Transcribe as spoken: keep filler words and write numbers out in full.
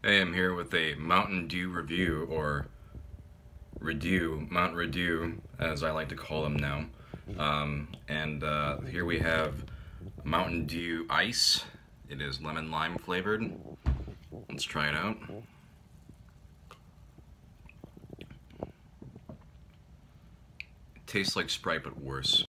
Hey, I'm here with a Mountain Dew review, or Redew, Mount Redew, as I like to call them now. Um, and uh, here we have Mountain Dew Ice. It is lemon lime flavored. Let's try it out. It tastes like Sprite, but worse.